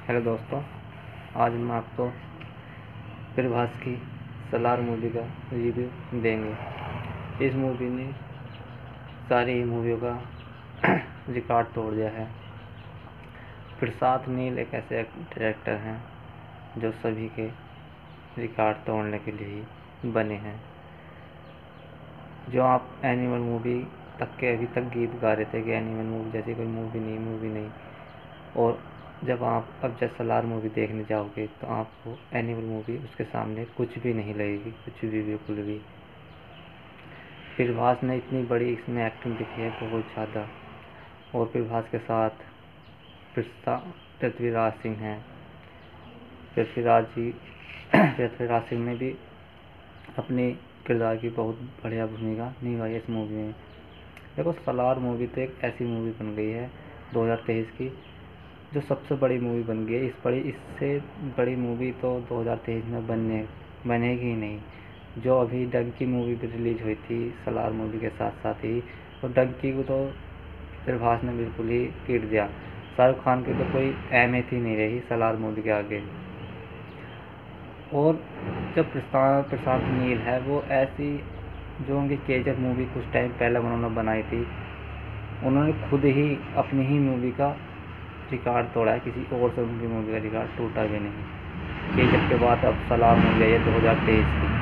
Hello दोस्तों, आज हम आपको प्रभास की सलार मूवी का रिव्यू देंगे। इस मूवी ने सारी ही मूवियों का रिकॉर्ड तोड़ दिया है। प्रशांत नील एक ऐसे डायरेक्टर हैं जो सभी के रिकॉर्ड तोड़ने के लिए ही बने हैं। जो आप एनिमल मूवी तक के अभी तक गीत गा रहे थे कि एनिमल मूवी जैसी कोई मूवी नहीं, और जब सलार मूवी देखने जाओगे तो आपको एनिमल मूवी उसके सामने कुछ भी नहीं लगेगी, कुछ भी, बिल्कुल भी। प्रभास ने इतनी बड़ी इसमें एक्टिंग दिखी है, बहुत ज़्यादा। और प्रभास के साथ पृथ्वीराज सिंह हैं। पृथ्वीराज सिंह ने भी अपने किरदार की बहुत बढ़िया भूमिका निभाई है इस मूवी में। देखो, सलार मूवी तो एक ऐसी मूवी बन गई है 2023 की, जो सबसे बड़ी मूवी बन गई है। इससे बड़ी मूवी तो 2023 में बनेगी ही नहीं। जो अभी डंकी मूवी भी रिलीज हुई थी सलार मूवी के साथ साथ ही, तो डंकी को तो प्रभास ने बिल्कुल ही पीट दिया। शाहरुख खान की तो कोई अहमियत ही नहीं रही सलार मूवी के आगे। और जब प्रशांत नील है, वो ऐसी जो उनकी केजीएफ मूवी कुछ टाइम पहले उन्होंने बनाई थी, उन्होंने खुद ही अपनी ही मूवी का रिकॉर्ड तोड़ा है। किसी और से उनकी मूवी का रिकॉर्ड टूटा भी नहीं। केजीएफ के बाद अब सलार मूवी आई है 2023 की।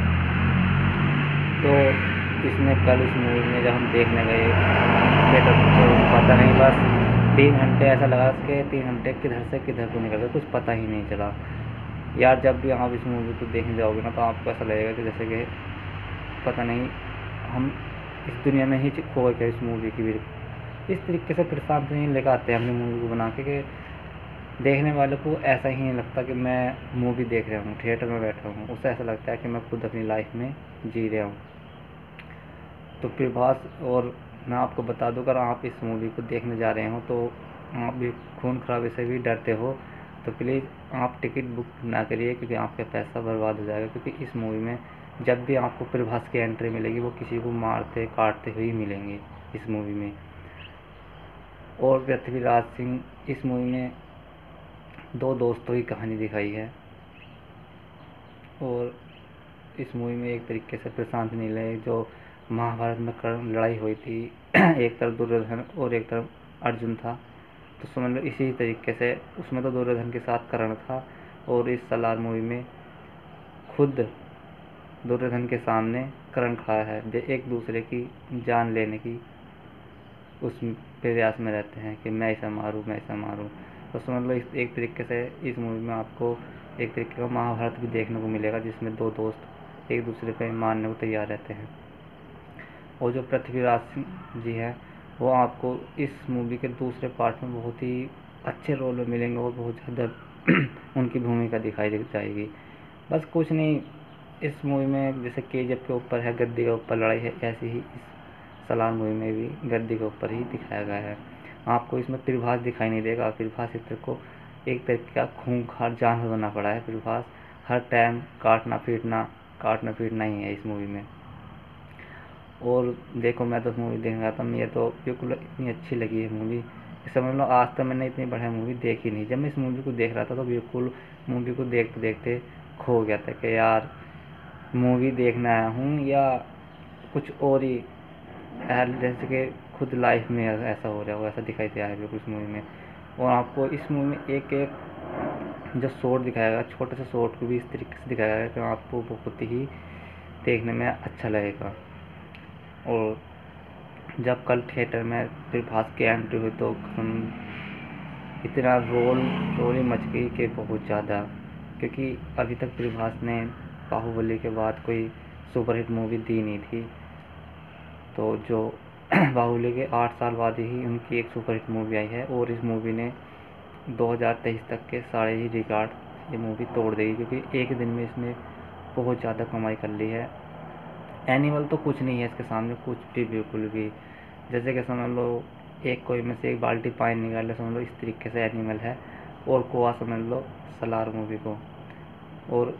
तो कल इस मूवी में जब हम देखने गए थिएटर में, तो पता नहीं, बस 3 घंटे ऐसा लगा कि 3 घंटे किधर से किधर को निकल गए, कुछ पता ही नहीं चला। यार, जब भी आप इस मूवी को देखने जाओगे ना, तो आपको ऐसा लगेगा कि जैसे कि पता नहीं हम इस दुनिया में ही खो गए इस मूवी की। इस तरीके से प्रशांत नील लेकर आते हैं अपनी मूवी को बना के देखने वाले को ऐसा ही नहीं लगता कि मैं मूवी देख रहा हूँ, थिएटर में बैठा हूँ। उसे ऐसा लगता है कि मैं खुद अपनी लाइफ में जी रहा हूँ। तो प्रभास, और मैं आपको बता दूं, अगर आप इस मूवी को देखने जा रहे हो तो आप भी खून खराबे से भी डरते हो, तो प्लीज़ आप टिकट बुक ना करिए, क्योंकि आपका पैसा बर्बाद हो जाएगा। क्योंकि इस मूवी में जब भी आपको प्रभास की एंट्री मिलेगी, वो किसी को मारते काटते हुए मिलेंगे इस मूवी में। और पृथ्वीराज सिंह, इस मूवी में 2 दोस्तों की कहानी दिखाई है। और इस मूवी में एक तरीके से प्रशांत नील है, जो महाभारत में कर्ण लड़ाई हुई थी एक तरफ दुर्योधन और एक तरफ अर्जुन था, तो समझ लो इसी तरीके से उसमें तो दुर्योधन के साथ कर्ण था। और इस सलार मूवी में खुद दुर्योधन के सामने कर्ण खड़ा है, जो एक दूसरे की जान लेने की उस प्रयास में रहते हैं कि मैं इसे मारूं, मैं इसे मारूं। तो समझ लो एक तरीके से इस मूवी में आपको एक तरीके का महाभारत भी देखने को मिलेगा, जिसमें 2 दोस्त एक दूसरे पे मारने को तैयार रहते हैं। और जो पृथ्वीराज सिंह जी हैं, वो आपको इस मूवी के दूसरे पार्ट में बहुत ही अच्छे रोल में मिलेंगे, और बहुत ज़्यादा उनकी भूमिका दिखाई जाएगी। बस कुछ नहीं, इस मूवी में जैसे केजीएफ के ऊपर है, गद्दी के ऊपर लड़ाई है, ऐसी ही इस सलार मूवी में भी गद्दी के ऊपर ही दिखाया गया है। आपको इसमें प्रभास दिखाई नहीं देगा। प्रभास इस तरह को एक तरीके का खूंखार जानवर बनना पड़ा है। प्रभास हर टाइम काटना पीटना ही है इस मूवी में। और देखो, मैं तो मूवी देखने गया था, मुझे तो बिल्कुल इतनी अच्छी लगी है मूवी, समझ लो आज तक मैंने इतनी बढ़िया मूवी देखी नहीं। जब मैं इस मूवी को देख रहा था तो बिल्कुल मूवी को देखते देखते खो गया था कि यार मूवी देखने आया हूँ या कुछ और ही, यार जैसे कि खुद लाइफ में ऐसा हो रहा हो, ऐसा दिखाई दे रहा है बिल्कुल इस मूवी में। और आपको इस मूवी में एक एक जो शॉट दिखाया गया, छोटे से शॉट को भी इस तरीके से दिखाया गया कि आपको बहुत ही देखने में अच्छा लगेगा। और जब कल थिएटर में प्रभास की एंट्री हुई तो इतना रोल ही मच गई कि बहुत ज़्यादा, क्योंकि अभी तक प्रभास ने बाहुबली के बाद कोई सुपरहिट मूवी दी नहीं थी। तो जो बाहुबली के 8 साल बाद ही उनकी एक सुपरहिट मूवी आई है, और इस मूवी ने 2023 तक के सारे ही रिकॉर्ड ये मूवी तोड़ देगी, क्योंकि एक दिन में इसने बहुत ज़्यादा कमाई कर ली है। एनिमल तो कुछ नहीं है इसके सामने, कुछ भी, बिल्कुल भी। जैसे कि समझ लो एक कोई में से एक बाल्टी पानी निकाल ले, समझ लो इस तरीके से एनिमल है। और कोआ समझ लो सलार मूवी को। और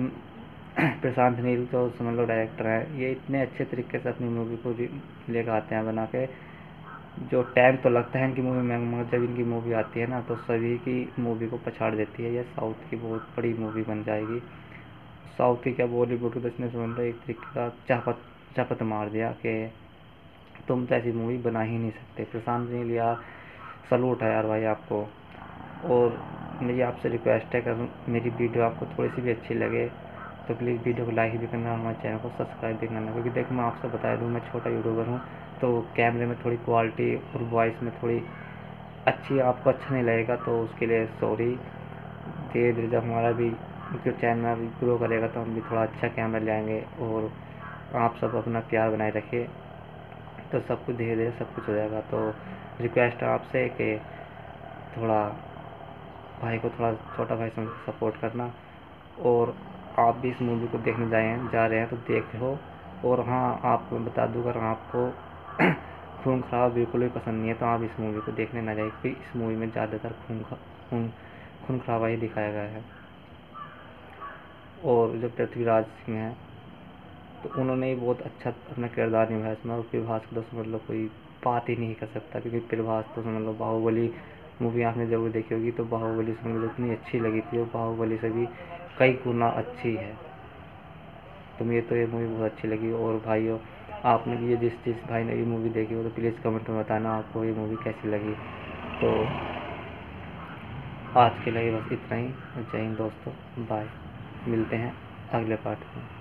प्रशांत नील तो समझ लो डायरेक्टर है, ये इतने अच्छे तरीके से अपनी मूवी को लेकर आते हैं बना के जो टाइम तो लगता है इनकी मूवी में, मगर जब इनकी मूवी आती है ना तो सभी की मूवी को पछाड़ देती है। यह साउथ की बहुत बड़ी मूवी बन जाएगी। साउथ की क्या, बॉलीवुड को तो इसने समझ लो एक तरीके का चापत चापत मार दिया कि तुम तो ऐसी मूवी बना ही नहीं सकते। प्रशांत नील यार, सलूट है यार भाई आपको। और मेरी आपसे रिक्वेस्ट है, अगर मेरी वीडियो आपको थोड़ी सी भी अच्छी लगे तो प्लीज़ वीडियो को लाइक भी करना और हमारे चैनल को सब्सक्राइब भी करना। क्योंकि देखो मैं आपसे बता दूँ, मैं छोटा यूट्यूबर हूँ, तो कैमरे में थोड़ी क्वालिटी और वॉइस में थोड़ी अच्छी आपको अच्छा नहीं लगेगा, तो उसके लिए सॉरी। धीरे धीरे जब हमारा भी जो चैनल ग्रो करेगा तो हम भी थोड़ा अच्छा कैमरा ले आएंगे। और आप सब अपना प्यार बनाए रखिए, तो सब कुछ धीरे धीरे सब कुछ हो जाएगा। तो रिक्वेस्ट है आपसे कि थोड़ा भाई को थोड़ा छोटा भाई समझ सपोर्ट करना। और आप भी इस मूवी को देखने जा रहे हैं तो देख लो। और हाँ, आपको मैं बता दूँ, अगर आपको खून खराब बिल्कुल भी पसंद नहीं है तो आप इस मूवी को देखने ना जाइए, क्योंकि इस मूवी में ज़्यादातर खून खून खराबा ही दिखाया गया है। और जो पृथ्वीराज सिंह हैं तो उन्होंने ही बहुत अच्छा अपना किरदार निभाया इसमें। और प्रभास को तो समझ लो कोई बात ही नहीं कर सकता, क्योंकि प्रभास तो समझ लो बाहुबली मूवी आपने जरूर देखी होगी, तो बाहुबली समझ लो इतनी अच्छी लगी थी, और बाहुबली से भी कई गुना अच्छी है। तो मुझे तो ये मूवी बहुत अच्छी लगी। और भाइयों, आपने भी ये जिस भाई ने ये मूवी देखी हो तो प्लीज़ कमेंट में बताना आपको ये मूवी कैसी लगी। तो आज के लिए बस इतना ही। जय हिंद दोस्तों, बाय। मिलते हैं अगले पार्ट में।